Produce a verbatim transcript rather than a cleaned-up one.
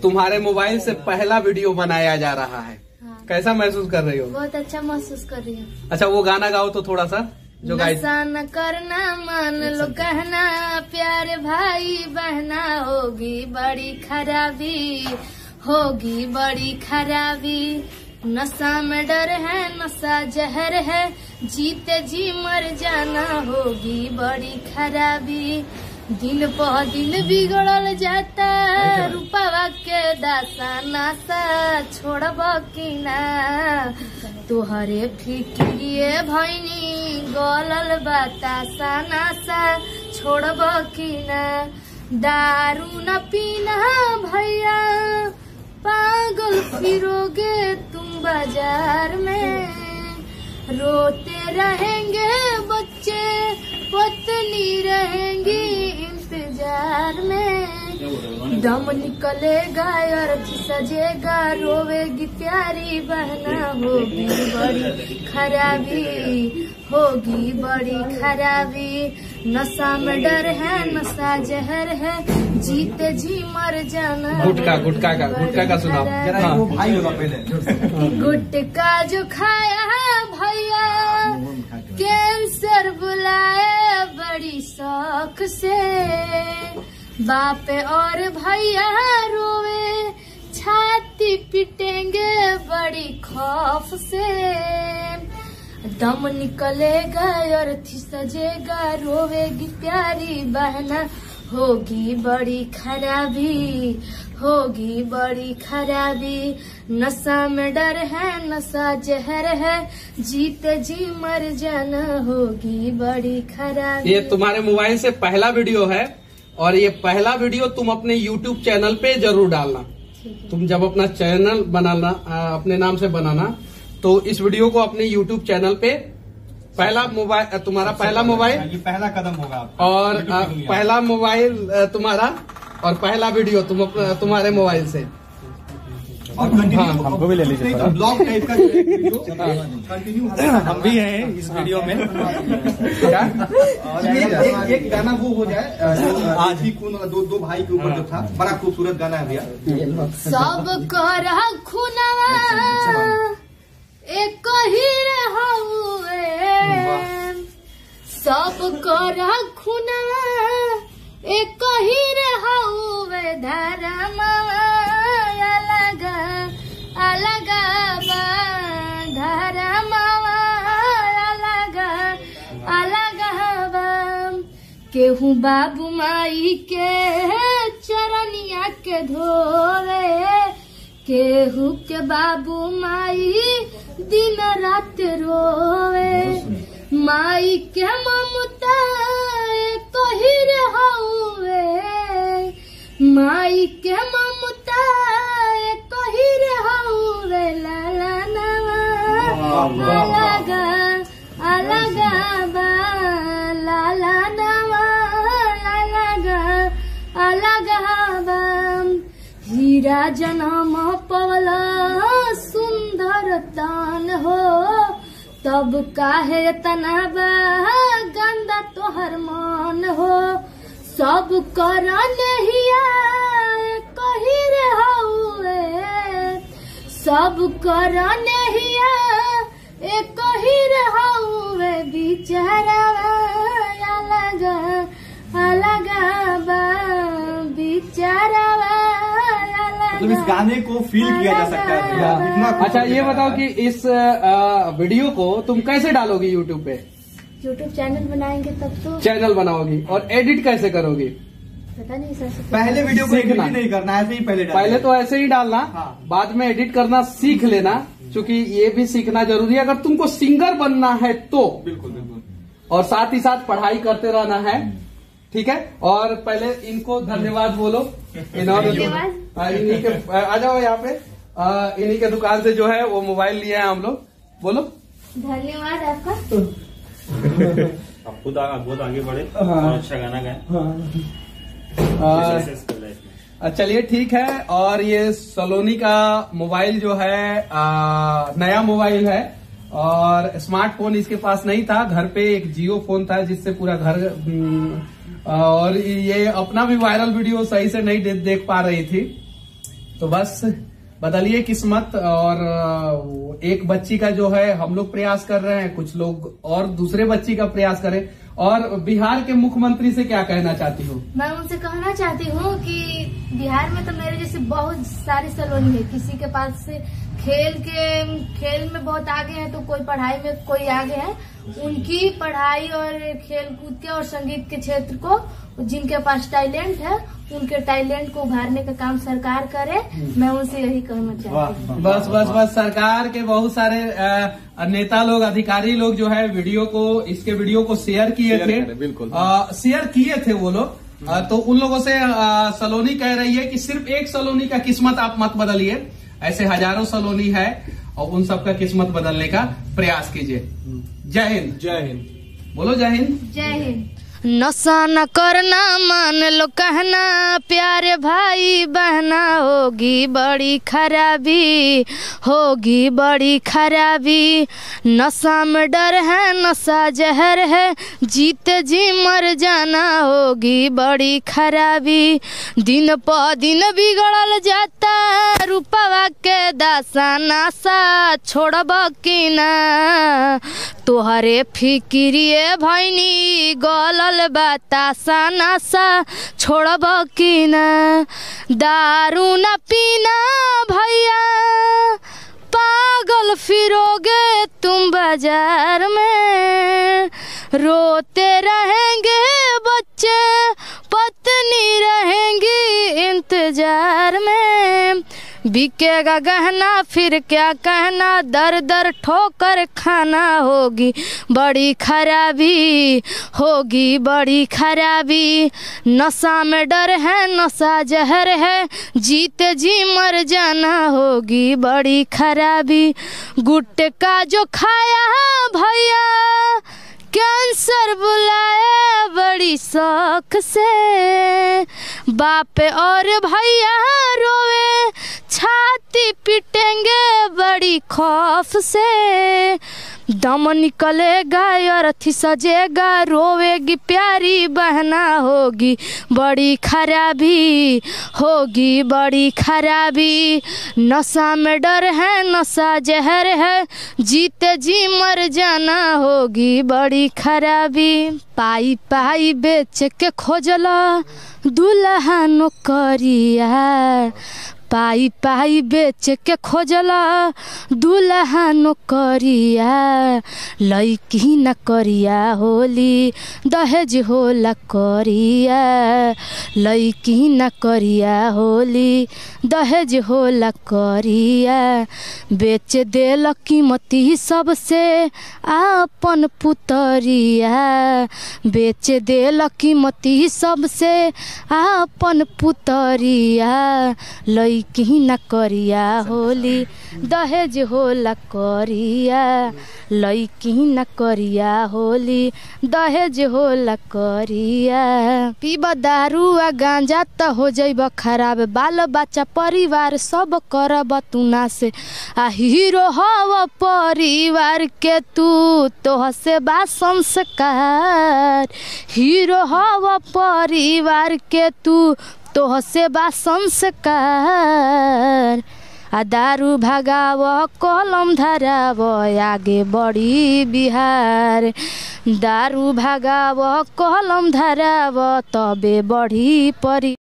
तुम्हारे मोबाइल से पहला वीडियो बनाया जा रहा है। हाँ। कैसा महसूस कर रही हो? बहुत अच्छा महसूस कर रही हूँ। अच्छा वो गाना गाओ तो थोड़ा सा जो गाई। नशा न करना मान लो कहना, प्यारे भाई बहना, होगी बड़ी खराबी, होगी बड़ी खराबी। नशा में डर है, नशा जहर है, जीते जी मर जाना, होगी बड़ी खराबी। दिन पर दिन बिगड़ल जाता, रूपवा के दासा नासा, छोड़ब की ना तोहरे फिक्रिए भैनी, गलल बतासा नासा, छोड़ब की ना। दारू न पीना भैया, पागल फिरोगे तुम बाजार में, रोते रहेंगे बच्चे, पत्नी रहेंगी इंतजार में। दम निकलेगा अर्थ सजेगा, रोवेगी प्यारी बहना, होगी बड़ी खराबी, होगी बड़ी खराबी। नशा में डर है, नशा जहर है, जीते जी मर जाना। गुटका गुटका का गुटका का सुनाओ। हाँ। वो भाई होगा पहले। गुटका जो खाया भैया, कैंसर बुलाए बड़ी शौक से, बाप और भैया रोवे, छाती पिटेंगे बड़ी खौफ से। दम निकलेगा अर्थी सजेगा, रोवेगी प्यारी बहना, होगी बड़ी खराबी, होगी बड़ी खराबी। नशा में डर है, नशा जहर है, जीते जी मर जाना, होगी बड़ी खराबी। ये तुम्हारे मोबाइल से पहला वीडियो है और ये पहला वीडियो तुम अपने यूट्यूब चैनल पे जरूर डालना। तुम जब अपना चैनल बनाना, अपने नाम से बनाना, तो इस वीडियो को अपने यूट्यूब चैनल पे, पहला मोबाइल तुम्हारा पहला मोबाइल, ये पहला कदम होगा आपका। और आ, पहला मोबाइल तुम्हारा और पहला वीडियो तुम तुम्हारे मोबाइल से। और कंटिन्यू हाँ, हमको भी ले लीजिए ब्लॉग टाइप का वीडियो कंटिन्यू हम भी हैं इस वीडियो में। क्या एक, एक गाना वो हो जाए आज ही खून, दो दो भाई के ऊपर जो था, बड़ा खूबसूरत गाना है भैया। सब कर खुनवा एक ही रहुए, सब कर खुनवा एक ही रहुए, धर्म अलग अलग बा, धर्म अलग अलग बा। केहू बाबू माई के चरनिया के धोवे, केहू के बाबू माई दिन रात रोवे, माई के ममता कही रहुए, माई के ममता कही रहुए। लाला नवा अलग अलग बा, लाला नवा अलग अलग बा। हीरा जनम पवला सुंदर तान हो, तब काहे तना बा गंदा तोहर मान हो। सब कर नहिया कही रहुए, सब कर नहिया कही रहुए, बिचारा अलग अलग बा, बिचारा मतलब इस गाने को फील किया जा सकता है भैया। अच्छा ये बताओ कि इस आ, वीडियो को तुम कैसे डालोगी यूट्यूब पे? यूट्यूब चैनल बनाएंगे तब तो। चैनल बनाओगी और एडिट कैसे करोगी? पता नहीं सर। पहले वीडियो को एडिट नहीं करना, ऐसे ही पहले पहले तो ऐसे ही डालना। हाँ। बाद में एडिट करना सीख लेना, क्योंकि ये भी सीखना जरूरी है अगर तुमको सिंगर बनना है तो। बिल्कुल बिल्कुल। और साथ ही साथ पढ़ाई करते रहना है, ठीक है। और पहले इनको धन्यवाद बोलो। इन्हीं के आ जाओ यहाँ पे, इन्हीं के दुकान से जो है वो मोबाइल लिए हैं हम लोग। बोलो धन्यवाद आपका। आप खुद बहुत आगे बढ़े और अच्छा गाना गाए। चलिए ठीक है। और ये सलोनी का मोबाइल जो है आ, नया मोबाइल है और स्मार्टफोन इसके पास नहीं था, घर पे एक जियो फोन था जिससे पूरा घर, और ये अपना भी वायरल वीडियो सही से नहीं दे, देख पा रही थी। तो बस बदलिए किस्मत। और एक बच्ची का जो है हम लोग प्रयास कर रहे हैं, कुछ लोग और दूसरे बच्ची का प्रयास करें। और बिहार के मुख्यमंत्री से क्या कहना चाहती हो? मैं उनसे कहना चाहती हूँ कि बिहार में तो मेरे जैसे बहुत सारी सलोनी है, किसी के पास से खेल के खेल में बहुत आगे है तो कोई पढ़ाई में कोई आगे है, उनकी पढ़ाई और खेल कूद के और संगीत के क्षेत्र को जिनके पास टैलेंट है उनके टैलेंट को उभारने का काम सरकार करे। मैं उनसे यही कहना चाहती हूँ। बस बस बस सरकार के बहुत सारे आ, नेता लोग, अधिकारी लोग जो है वीडियो को इसके वीडियो को शेयर किए थे, बिल्कुल शेयर किए थे वो लोग। आ, तो उन लोगों से आ, सलोनी कह रही है कि सिर्फ एक सलोनी का किस्मत आप मत बदलिए, ऐसे हजारों सलोनी है और उन सबका किस्मत बदलने का प्रयास कीजिए। जय हिंद। जय हिंद। बोलो जय हिंद। जय हिंद। नशा न करना मान लो कहना, प्यारे भाई बहना होगी बड़ी खराबी, होगी बड़ी खराबी। नशा में डर है, नशा जहर है, जीते जी मर जाना होगी बड़ी खराबी। दिन प दिन बिगड़ल जाता रूपवा के दासा, नासा छोड़ब की ना तोहरे फिक्रिए भैनी गलल बतासा, नासा छोड़ब की ना। दारू न पीना भैया पागल फिरोगे तुम बाजार में, रोते रहेंगे बच्चे पत्नी रहेंगी इंतजार में। बिकेगा गहना फिर क्या कहना, दर दर ठोकर खाना होगी बड़ी खराबी, होगी बड़ी खराबी। नशा में डर है, नशा जहर है, जीते जी मर जाना होगी बड़ी खराबी। गुटखा जो खाया भैया कैंसर बुलाया बड़ी शौक से, बाप और भैया रोवे छाती पीटेंगे बड़ी खौफ से। दम निकलेगा और अथी सजेगा, रोवेगी प्यारी बहना होगी बड़ी खराबी, होगी बड़ी खराबी। नशा में डर है, नशा जहर है, जीते जी मर जाना होगी बड़ी खराबी। पाई पाई बेच के खोजला दुल्हा नौकरिया, पाई पाई बेच के खोजला दुल्हा नौकरिया। लईकी न करिया होली दहेज होला करिया, लईकी न करिया होली दहेज होला करिया। बेच देल कीमती सबसे आपन पुतरिया, बेच देल कीमती सबसे आपन पुतरिया। लई की न करिया होली दहेज होला करिया, लईकी न करिया होली दहेज होला करिया। पीब दारू आ गांजा त हो जइब खराब, बाल बच्चा परिवार सब करब तू ना से। आ हीरो हव परिवार के तू तोह से बा संस्कार, हीरो हव परिवार के तू तोह से बा संस्कार। आ दारू भगाव कलम धराव आगे बढ़ी बिहार, दारू भगाव कलम धराव तबे बढ़ी परी।